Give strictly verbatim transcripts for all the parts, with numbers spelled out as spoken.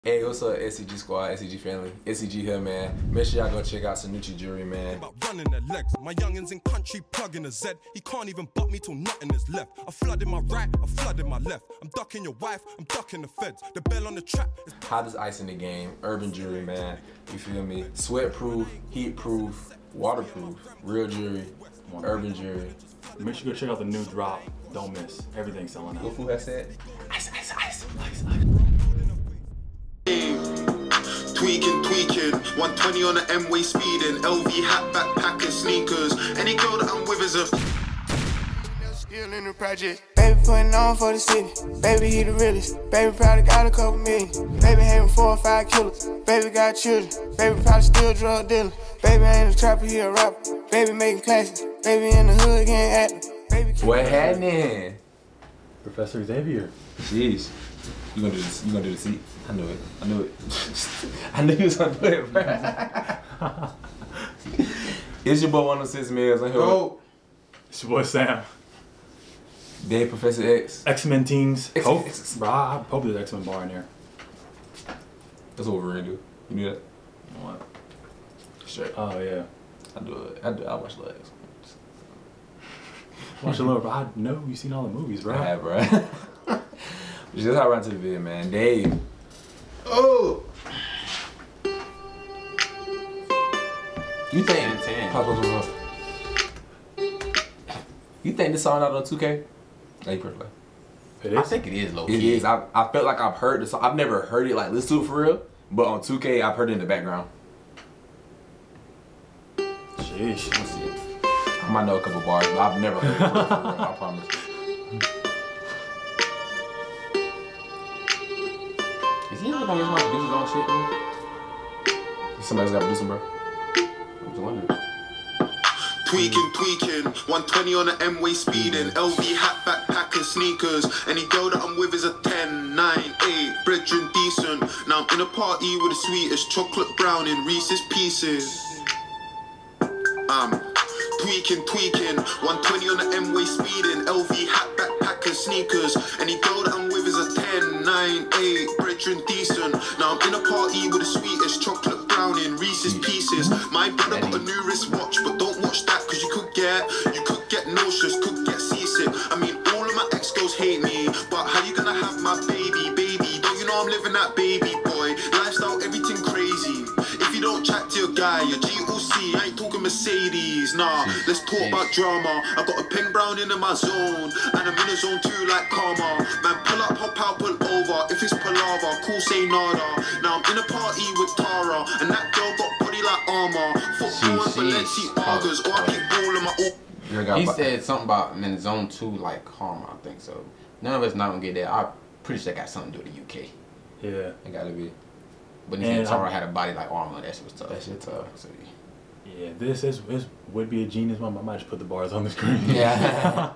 Hey, what's up, S C G squad, S C G family? S C G here, man. Make sure y'all go check out Sanucci Jewelry, man. About running their legs. My youngins in country plugging a Z. He can't even butt me till nothing is left. I flooded my right, I flooded my left. I'm ducking your wife, I'm ducking the feds. The bell on the trap is Hottest ice in the game, urban jewelry, man. You feel me? Sweat proof, heat proof, waterproof, real jewelry, urban jewelry. Make sure you go check out the new drop. Don't miss. Everything's selling out. What food has said? Ice, ice, ice, ice, ice. Tweaking, tweaking, one twenty on the M-way speeding, L V hat, backpack and sneakers. Any girl that I'm with is a still in the project. Baby putting on for the city, baby he the realest. Baby probably got a couple million, baby having four or five killers. Baby got children, baby probably still drug dealer. Baby ain't a trapper, he a rapper. Baby making classics, baby in the hood getting active. Baby What happening? Professor Xavier. Jeez. You gonna do this? You gonna do the seat? I knew it. I knew it. I knew you was gonna do it, bro. It's your boy one oh six Mills. I'm here. Go. It's your boy Sam. Dave Professor X. X-Men teams. X- Hope, X- bro, I hope there's X-Men bar in there. That's what Wolverine do. You knew that? What? Sure. Oh yeah. I do it. I do. I watch the X. Watch a little, bro. I know you've seen all the movies, bro. I have, bro. Just how I run to the video, man. Dave. Oh! You think? Pause, pause, pause, pause. You think this song out on two K? No, you perfect. It is? I think it is low It key. is. I, I felt like I've heard the song. I've never heard it like listen to it for real, but on two K I've heard it in the background. Sheesh. Let's see. I might know a couple bars, but I've never heard it for real, for real, I promise. Is he ever gonna get my producers on shit, bro? Somebody's got to do some, bro. I'm just wondering. Tweaking, tweaking, one twenty on the M-way speeding, L V hat, backpack and sneakers. Any girl that I'm with is a ten, nine, eight, brethren decent. Now I'm in a party with the sweetest chocolate brown in Reese's Pieces. Um, tweaking, tweaking, one twenty on the M-way speeding, L V hat, backpack and sneakers. Any girl that I'm with is a ten, nine, eight, brethren decent. Now I'm in a party with the sweetest chocolate brown in Reese's Pieces. My brother got a new wristwatch, but don't watch that cause you could get, you could get nauseous, could get seasick. I mean, all of my ex-girls hate me, but how you gonna have my baby, baby? Don't you know I'm living that baby boy? Lifestyle, everything crazy. If you don't chat to your guy, your G O C, I ain't talking Mercedes, nah. Let's talk about drama. I got a pen brown in my zone, and I'm in a zone too like karma. Man, pull up, hop out, pull over. If it's palaver, cool, say nada. Now I'm in a party with Tara, and that girl got body like armor. Football and Balenciagas, or I keep balling my all. He said something about I'm in zone two like karma, I think so. None of us not gonna get that. I'm pretty sure that got something to do with the U K. Yeah. It gotta be. But he And said Tara I'm- had a body like armor. That shit was tough. That shit tough. So, Yeah, this is this would be a genius one. I might just put the bars on the screen. yeah.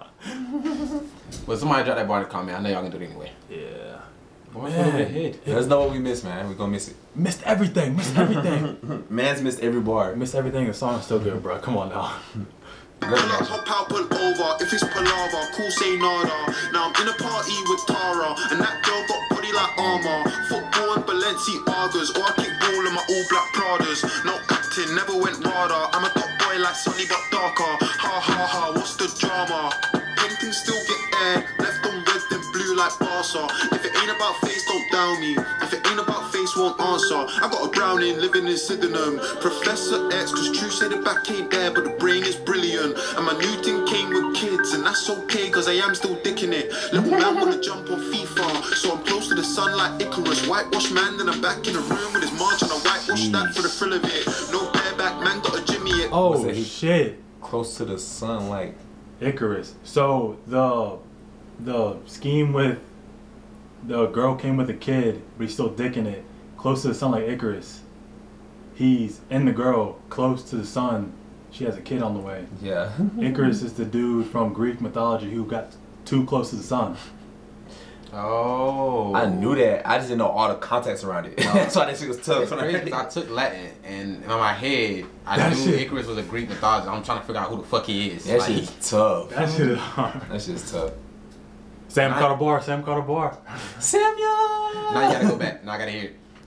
But somebody drop that bar in the comment. I know y'all can do it anyway. Yeah. Boy, Man. hit. Let us know what we missed, man. We gonna miss it. Missed everything. Missed everything. Man's missed every bar. Missed everything. The song's still good, bro. Come on now. Pull up, hop out, pull over. If it's palaver, cool, say nada. Now I'm in a party with Tara, and that girl got body like armor. Football and Balenciagas, or I keep balling my all black Pradas. No acting, never went radar. I'm a top boy like Sunny but darker. Ha ha ha, what's the drama? Paintings still get aired, left on red then blue like Barca. If it ain't about face, don't down me. If it ain't about face, won't answer. I got a Browning living in Sydenham. Professor X, cause true say the back ain't there, but the brain is brilliant. And my new thing came with kids, and that's okay, cause I am still dicking it. Little man wanna jump on FIFA, so I'm close to the sun like Icarus. Whitewash man, then I'm back in the room with his march, and I whitewash that for the thrill of it. No bareback man, got a Jimmy it. Oh What's that? shit. Close to the sun, like. Icarus. So the the scheme with the girl came with a kid, but he's still dicking it. Close to the sun like Icarus. He's in the girl, close to the sun. She has a kid on the way. Yeah. Icarus is the dude from Greek mythology who got too close to the sun. Oh. I knew that. I just didn't know all the context around it. No. That's why that shit was tough. It's crazy 'cause I took Latin, and in my head, I That knew shit- Icarus was a Greek mythology. I'm trying to figure out who the fuck he is. That Like, shit is tough. That shit is hard. That shit is tough. Sam I- caught a bar. Sam caught a bar. Samuel! Now you gotta go back. Now I gotta hear it.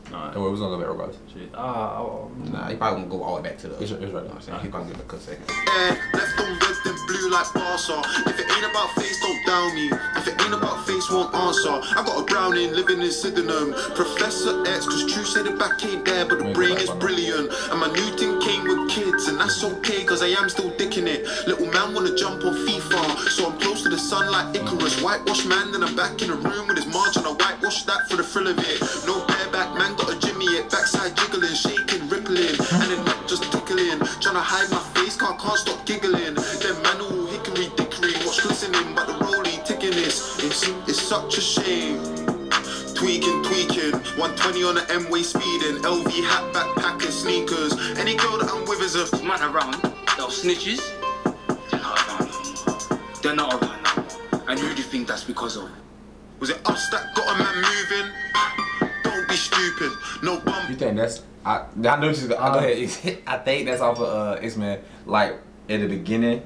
Nah. Oh, we was gonna go back regardless. Shit. Ah. Uh, Nah, he probably gonna go all the way back to the. It's, it's right. You know what I'm saying? He gonna give it a quick second. Yeah, left on red then blue like Barca. If it ain't about face, don't down me. If it ain't about face, won't answer. I got a Browning living in Sydenham. Professor X, cause true say the back ain't there, but the brain is brilliant. And my new thing came with kids, and that's okay, cause I am still dicking it. Little man wanna jump on FIFA, so I'm close to the sun like Icarus. Whitewash man, then I'm back in the room with his margin. I whitewash that for the thrill of it. No bareback man, got a Jimmy it. Backside jiggling, shaking, rippling, and then not just tickling. Tryna hide my face, can't, can't stop giggling. Then man all hickory dickory, watch glistening, but the rollie ticking is, it's, it's such a shame. Tweaking, tweaking, one twenty on the M-way speeding, L V hat, backpack and sneakers. Any girl that I'm with is a Man around, those snitches, they're not around no more. They're not around no more. And who do you think that's because of? Was it us that got a man moving? Don't be stupid, no bump. You think that's? I I know she's. I go ahead. I think that's off of uh X-Men. Like at the beginning,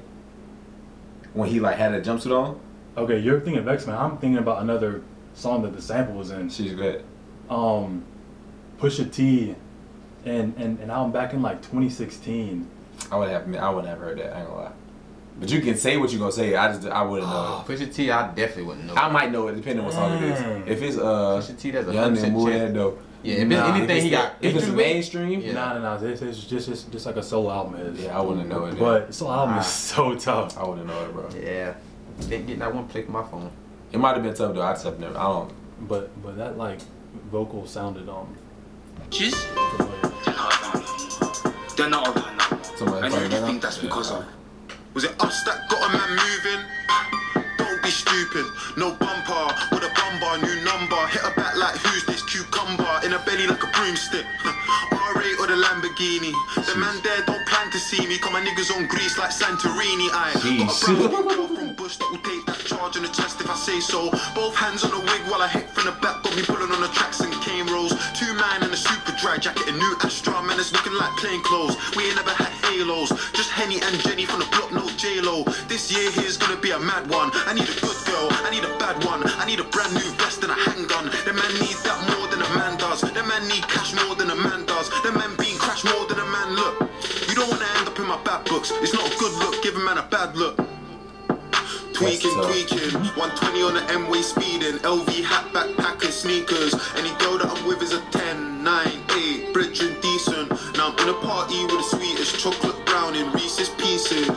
when he like had a jumpsuit on. Okay, you're thinking of X-Men. I'm thinking about another song that the sample was in. She's good. Um, Pusha T, and and and album back in like twenty sixteen. I would have. I wouldn't have heard that. I ain't gonna lie. But you can say what you gonna say. I just. I wouldn't know. Pusha T, I definitely wouldn't know. I might know it depending on what song it is. If it's uh, Pusha T, that's a Young hundred and Move percent that though. Yeah, if it's Nah, anything if he it's, got. if it's featured with, mainstream, Yeah. Nah, nah, nah. It's, it's just, just just like a solo album is. yeah, I wouldn't know it. But solo album Ah. is so tough. I wouldn't know it, bro. Yeah, didn't get that one click on my phone. It might have been tough though. I just have never. I don't. But but that like vocal sounded um. Snitches, familiar. they're not around no more. They're not around no more. Somebody And who find do you that think out? that's because of? Was it us that got a man moving? Don't be stupid, no bumper, with a bumper, new number. Hit a back like who's this cucumber? In a belly like a broomstick. R eight or the Lamborghini. The man there don't plan to see me. Cause my niggas on Greece like Santorini. I got a Jeez. brand new girl from Bush that will take that charge on the chest if I say so. Both hands on the wig while I hit from the back. Got me pulling on the tracks and cane rolls. Two man in a super dry jacket, a new Astra. Man, it's looking like plain clothes. We ain't never had halos. Just Henny and Jenny from the block, no J-Lo. This year here's gonna be a mad one. I need a good girl, I need a bad one. I need a brand new vest and a handgun. The man need that more than a man does. The man need cash more than a man does. The man being crashed more than a man look. You don't wanna end up in my bad books. It's not a good look, give a man a bad look. Tweaking, tough. tweaking, one twenty on the M-way speeding, L V hat, backpack and sneakers. Any girl that I'm with is a ten, nine, eight, bridge and decent. Now I'm in a party with the sweetest chocolate brown in Reese's Pieces.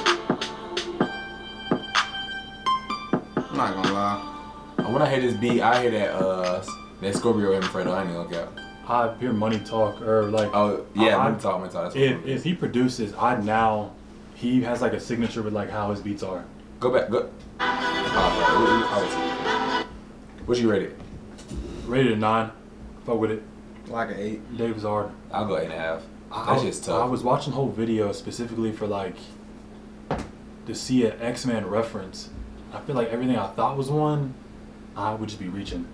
I'm not gonna lie. And when I hear this beat, I hear that uh that Scorpio him Fredo. I ain't gonna cap. I hear Money Talk or like. Oh yeah, I- Money Talk, Money Talk. That's If what it if is. he produces, I now he has like a signature with like how his beats are. Go back, go. Oh, what you rated? Rated a nine. Fuck with it. Like an eight. Dave's hard. I'll go eight and a half. I, That's just tough. I was watching whole video specifically for like to see an X-Men reference. I feel like everything I thought was one, I would just be reaching.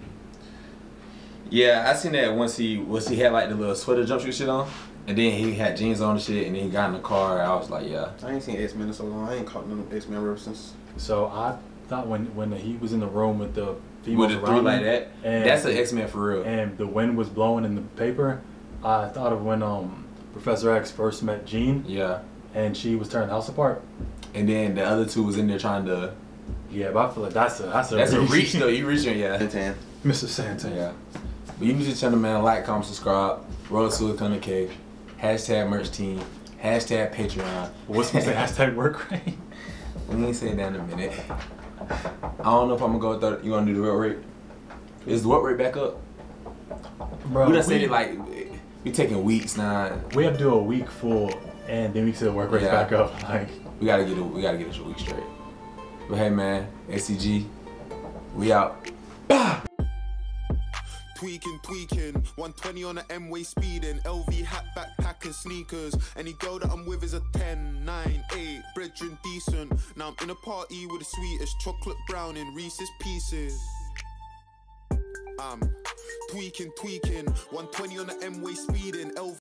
Yeah, I seen that once he once he had like the little sweater jumpsuit shit on, and then he had jeans on and shit, and then he got in the car. I was like, yeah. I ain't seen X-Men in so long. I ain't caught none of X-Men references. So I thought when when he was in the room with the females With the around three like him, that, and that's an X-Men for real. and the wind was blowing in the paper, I thought of when um Professor X first met Jean Yeah, and she was tearing the house apart. and then the other two was in there trying to. Yeah, but I feel like that's a that's a That's a reach though. You reaching, yeah. ten. Mister Santa. Yeah. But you need to channel, man. Like, comment, subscribe. Roll to a ton of cake. Hashtag merch team. Hashtag Patreon. What's supposed to say hashtag work rate? We ain't saying that in a minute. I don't know if I'm gonna go with that. You wanna do the work rate? Is the work rate back up? Bro, we done said it like we taking weeks now. we have to do a week full and then we say work rate's Yeah. back up. Like We gotta get it. We gotta get it a week straight. But hey, man, S C G, we out. Tweaking, tweaking, one twenty on the M-way speeding, L V hat, backpack and sneakers. Any girl that I'm with is a ten, nine, eight, brethren decent. Now I'm in a party with the sweetest chocolate brown in Reese's Pieces. I'm tweaking, tweaking, one twenty on the M-way speeding, L V